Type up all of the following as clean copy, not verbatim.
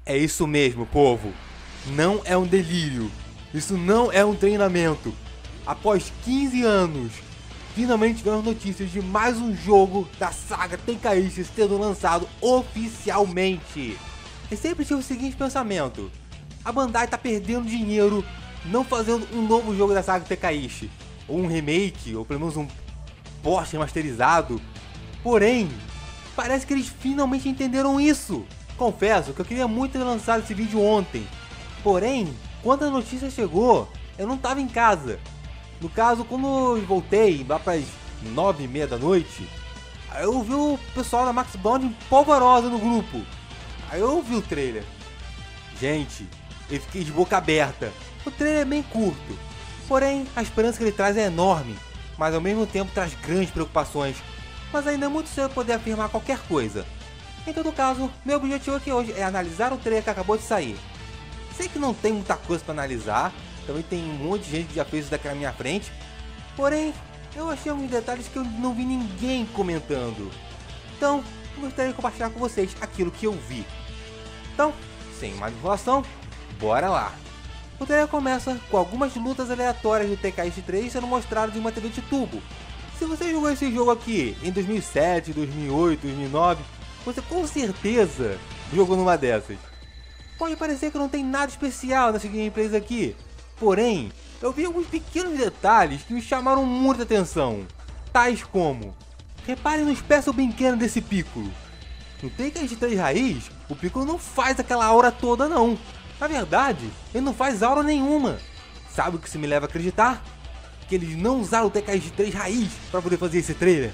É isso mesmo, povo. Não é um delírio. Isso não é um treinamento. Após 15 anos, finalmente tivemos notícias de mais um jogo da saga Tenkaichi sendo lançado oficialmente. Eu sempre tive o seguinte pensamento: a Bandai tá perdendo dinheiro não fazendo um novo jogo da saga Tenkaichi, ou um remake, ou pelo menos um port remasterizado. Porém, parece que eles finalmente entenderam isso. Confesso que eu queria muito ter lançado esse vídeo ontem, porém, quando a notícia chegou, eu não estava em casa. No caso, quando eu voltei lá para as 9h30 da noite, aí eu vi o pessoal da Max Bound polvorosa no grupo. Aí eu vi o trailer. Gente, eu fiquei de boca aberta. O trailer é bem curto, porém a esperança que ele traz é enorme, mas ao mesmo tempo traz grandes preocupações. Mas ainda é muito cedo poder afirmar qualquer coisa. Em todo caso, meu objetivo aqui hoje é analisar o trailer que acabou de sair. Sei que não tem muita coisa para analisar, também tem um monte de gente que já fez isso daqui na minha frente, porém, eu achei alguns detalhes que eu não vi ninguém comentando. Então, eu gostaria de compartilhar com vocês aquilo que eu vi. Então, sem mais enrolação, bora lá! O trailer começa com algumas lutas aleatórias do Tenkaichi 3 sendo mostradas em uma TV de tubo. Se você jogou esse jogo aqui em 2007, 2008, 2009, você com certeza jogou numa dessas. Pode parecer que não tem nada especial nessas gameplays aqui, porém, eu vi alguns pequenos detalhes que me chamaram muita atenção, tais como: reparem no Special Beacon desse Piccolo. No Tenkaichi 3 Raiz, o Piccolo não faz aquela aura toda não. Na verdade, ele não faz aura nenhuma. Sabe o que isso me leva a acreditar? Que eles não usaram o Tenkaichi 3 Raiz para poder fazer esse trailer.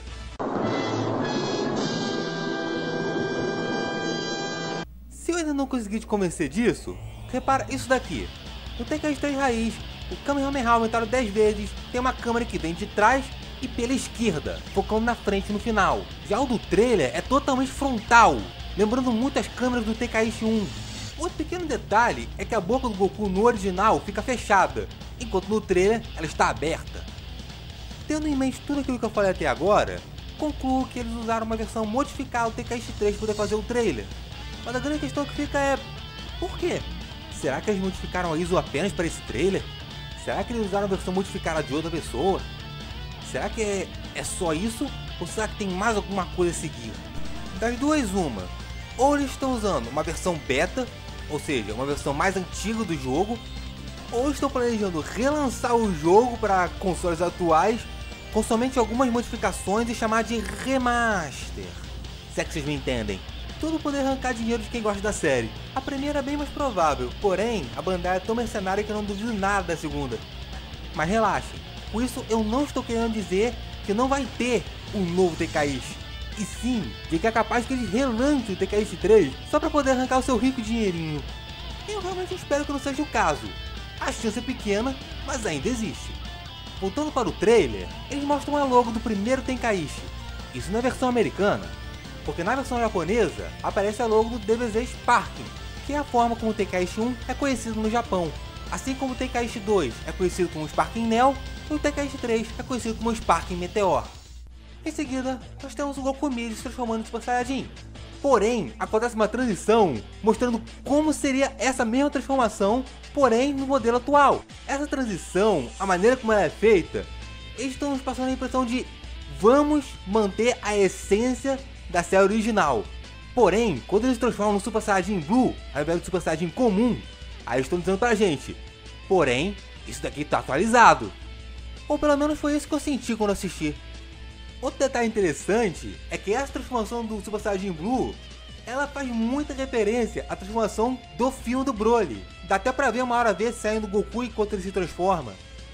Se eu ainda não consegui te convencer disso, repara isso daqui. No Tenkaichi 3 Raiz, o Kamehameha aumentado 10 vezes, tem uma câmera que vem de trás e pela esquerda, focando na frente no final. Já o do trailer é totalmente frontal, lembrando muito as câmeras do Tenkaichi 1. Outro pequeno detalhe é que a boca do Goku no original fica fechada, enquanto no trailer ela está aberta. Tendo em mente tudo aquilo que eu falei até agora, concluo que eles usaram uma versão modificada do Tenkaichi 3 para poder fazer o trailer. Mas a grande questão que fica é: por quê? Será que eles modificaram a ISO apenas para esse trailer? Será que eles usaram a versão modificada de outra pessoa? Será que é só isso? Ou será que tem mais alguma coisa a seguir? Das duas, uma: ou eles estão usando uma versão beta, ou seja, uma versão mais antiga do jogo, ou estão planejando relançar o jogo para consoles atuais com somente algumas modificações e chamar de remaster. Se é que vocês me entendem. Tudo poder arrancar dinheiro de quem gosta da série. A primeira é bem mais provável, porém a Bandai é tão mercenária que eu não duvido nada da segunda. Mas relaxem, com isso eu não estou querendo dizer que não vai ter um novo Tenkaichi, e sim de que é capaz que eles relancem o Tenkaichi 3 só para poder arrancar o seu rico dinheirinho. Eu realmente espero que não seja o caso. A chance é pequena, mas ainda existe. Voltando para o trailer, eles mostram a logo do primeiro Tenkaichi. Isso na versão americana, porque na versão japonesa aparece a logo do DBZ Sparking, que é a forma como o Tenkaichi 1 é conhecido no Japão. Assim como o Tenkaichi 2 é conhecido como Sparking Neo, e o Tenkaichi 3 é conhecido como Sparking Meteor. Em seguida, nós temos o Goku se transformando em Super Saiyajin. Porém, acontece uma transição mostrando como seria essa mesma transformação, porém no modelo atual. Essa transição, a maneira como ela é feita, eles estão nos passando a impressão de: vamos manter a essência da série original. Porém, quando eles transformam no Super Saiyajin Blue, ao invés do Super Saiyajin comum, aí estão dizendo pra gente: porém, isso daqui tá atualizado. Ou pelo menos foi isso que eu senti quando assisti. Outro detalhe interessante é que essa transformação do Super Saiyajin Blue, ela faz muita referência à transformação do filme do Broly. Dá até pra ver uma hora vez saindo do Goku enquanto ele se transforma.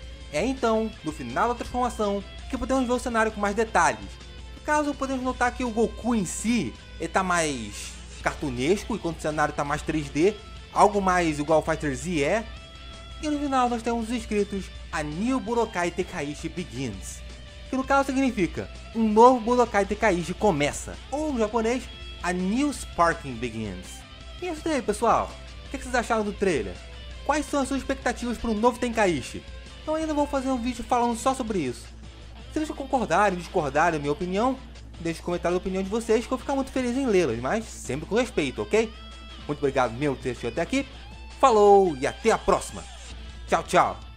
É então, no final da transformação, que podemos ver o cenário com mais detalhes. No caso, podemos notar que o Goku em si, ele tá mais cartunesco, enquanto o cenário tá mais 3D, algo mais igual ao Fighter Z é. E no final nós temos os escritos: A New Budokai Tenkaichi Begins, que no caso significa um novo Budokai Tenkaichi começa, ou no japonês, A New Sparking Begins. E é isso aí, pessoal. O que vocês acharam do trailer? Quais são as suas expectativas para um novo Tenkaichi? Eu ainda vou fazer um vídeo falando só sobre isso. Se vocês concordarem ou discordarem da minha opinião, deixe um comentário da opinião de vocês, que eu vou ficar muito feliz em lê-las, mas sempre com respeito, ok? Muito obrigado mesmo por ter assistido até aqui. Falou e até a próxima. Tchau, tchau.